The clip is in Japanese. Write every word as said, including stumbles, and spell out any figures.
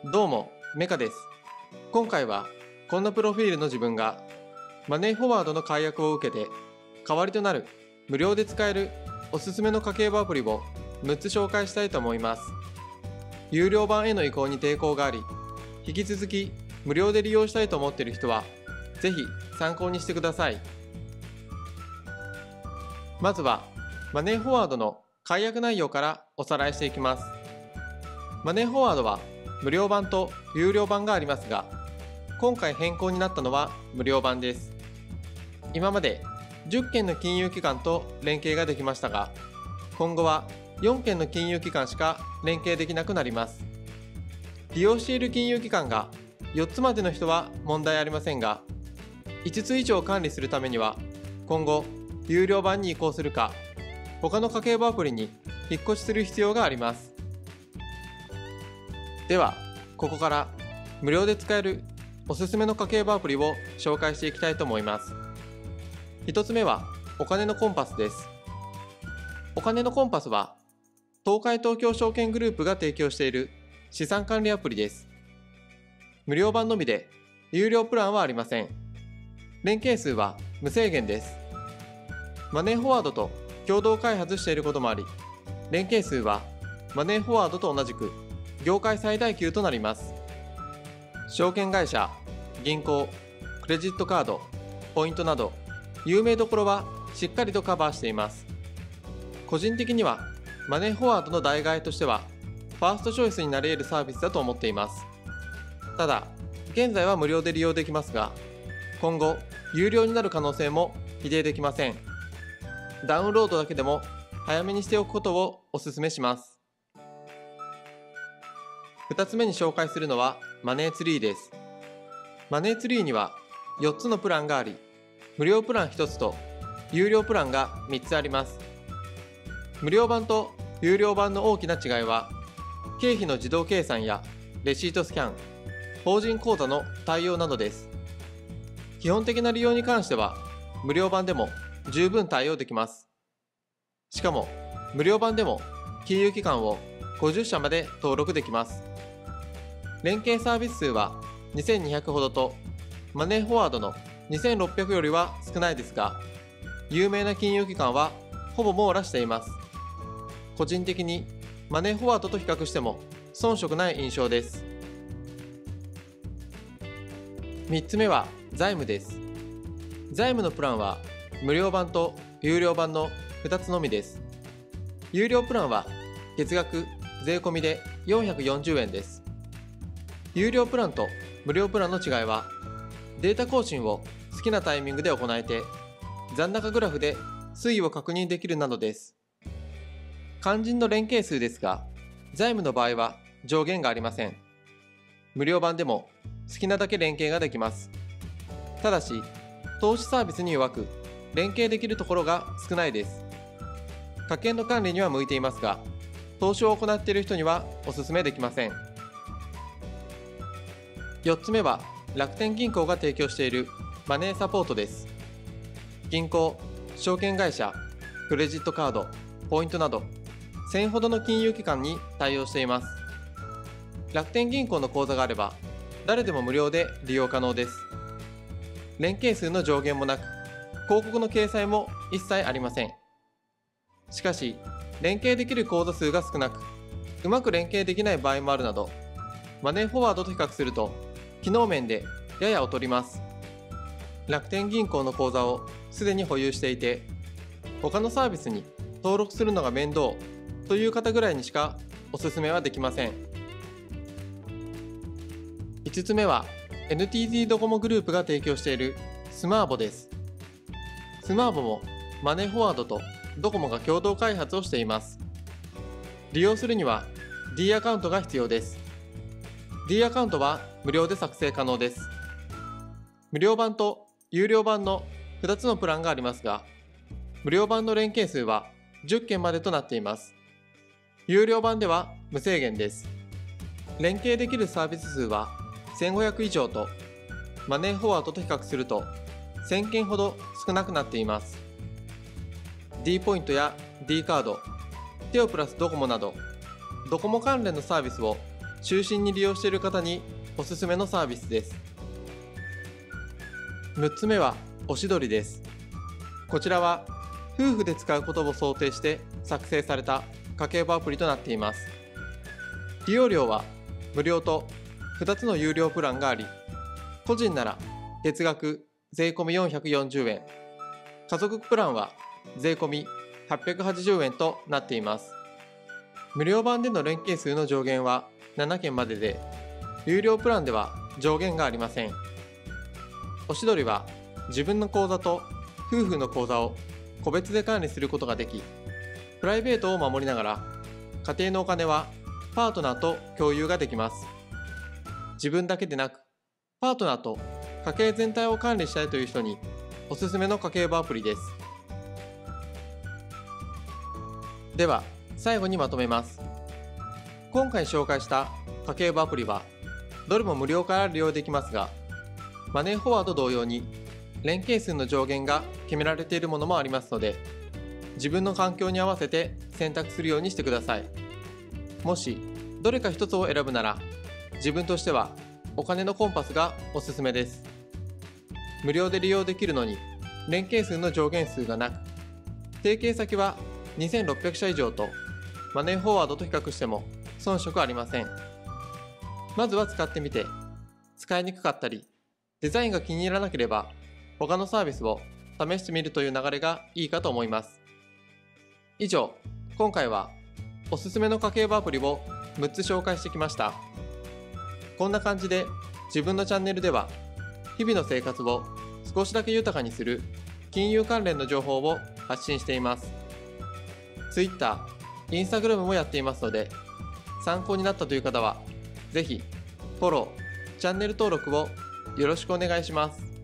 どうも、メカです。今回はこんなプロフィールの自分がマネーフォワードの解約を受けて代わりとなる無料で使えるおすすめの家計簿アプリをむっつ紹介したいと思います。有料版への移行に抵抗があり、引き続き無料で利用したいと思っている人はぜひ参考にしてください。まずはマネーフォワードの解約内容からおさらいしていきます。マネーフォワードは無料版と有料版がありますが、今回変更になったのは無料版です。今までじゅっけんの金融機関と連携ができましたが、今後はよんけんの金融機関しか連携できなくなります。利用している金融機関がよっつまでの人は問題ありませんが、いつつ以上管理するためには今後有料版に移行するか、他の家計簿アプリに引っ越しする必要があります。では、ここから無料で使えるおすすめの家計簿アプリを紹介していきたいと思います。ひとつめはお金のコンパスです。お金のコンパスは東海東京証券グループが提供している資産管理アプリです。無料版のみで有料プランはありません。連携数は無制限です。マネーフォワードと共同開発していることもあり、連携数はマネーフォワードと同じく業界最大級となります。証券会社、銀行、クレジットカード、ポイントなど有名どころはしっかりとカバーしています。個人的にはマネーフォワードの代替えとしてはファーストチョイスになり得るサービスだと思っています。ただ、現在は無料で利用できますが、今後有料になる可能性も否定できません。ダウンロードだけでも早めにしておくことをお勧めします。ふたつめに紹介するのはマネーツリーです。マネーツリーにはよっつのプランがあり、無料プランひとつと有料プランがみっつあります。無料版と有料版の大きな違いは、経費の自動計算やレシートスキャン、法人口座の対応などです。基本的な利用に関しては無料版でも十分対応できます。しかも無料版でも金融機関をごじゅっしゃまで登録できます。連携サービス数はにせんにひゃくほどとマネーフォワードのにせんろっぴゃくよりは少ないですが、有名な金融機関はほぼ網羅しています。個人的にマネーフォワードと比較しても遜色ない印象です。みっつめは財務です。財務のプランは無料版と有料版のふたつのみです。有料プランは月額税込みでよんひゃくよんじゅうえんです。有料プランと無料プランの違いは、データ更新を好きなタイミングで行えて、残高グラフで推移を確認できるなどです。肝心の連携数ですが、財務の場合は上限がありません。無料版でも好きなだけ連携ができます。ただし、投資サービスに弱く、連携できるところが少ないです。家計の管理には向いていますが、投資を行っている人にはお勧めできません。よっつめは楽天銀行が提供しているマネーサポートです。銀行、証券会社、クレジットカード、ポイントなどせんほどの金融機関に対応しています。楽天銀行の口座があれば誰でも無料で利用可能です。連携数の上限もなく、広告の掲載も一切ありません。しかし、連携できる口座数が少なく、うまく連携できない場合もあるなど、マネーフォワードと比較すると機能面でやや劣ります。楽天銀行の口座をすでに保有していて、他のサービスに登録するのが面倒という方ぐらいにしかおすすめはできません。いつつめは エヌティーティー ドコモグループが提供しているスマーボです。スマーボもマネーフォワードとドコモが共同開発をしています。利用するには D アカウントが必要です。D アカウントは無料で作成可能です。無料版と有料版のふたつのプランがありますが、無料版の連携数はじゅっけんまでとなっています。有料版では無制限です。連携できるサービス数はせんごひゃく以上と、マネーフォワードと比較するとせんけんほど少なくなっています。D ポイントや D カード、テオプラスドコモなどドコモ関連のサービスを就寝に利用している方におすすめのサービスです。むっつめはおしどりです。こちらは夫婦で使うことを想定して作成された家計簿アプリとなっています。利用料は無料とふたつの有料プランがあり、個人なら月額税込みよんひゃくよんじゅうえん、家族プランは税込みはっぴゃくはちじゅうえんとなっています。無料版での連携数の上限はななけんまでで、有料プランでは上限がありません。おしどりは自分の口座と夫婦の口座を個別で管理することができ、プライベートを守りながら家庭のお金はパートナーと共有ができます。自分だけでなくパートナーと家計全体を管理したいという人におすすめの家計簿アプリです。では最後にまとめます。今回紹介した家計簿アプリはどれも無料から利用できますが、マネーフォワード同様に連携数の上限が決められているものもありますので、自分の環境に合わせて選択するようにしてください。もしどれか一つを選ぶなら、自分としてはお金のコンパスがおすすめです。無料で利用できるのに連携数の上限数がなく、提携先はにせんろっぴゃくしゃ以上とマネーフォワードと比較しても遜色ありません。まずは使ってみて、使いにくかったりデザインが気に入らなければ他のサービスを試してみるという流れがいいかと思います。以上、今回はおすすめの家計簿アプリをむっつ紹介してきました。こんな感じで自分のチャンネルでは日々の生活を少しだけ豊かにする金融関連の情報を発信しています。Twitter、Instagram もやっていますので、参考になったという方はぜひフォロー、チャンネル登録をよろしくお願いします。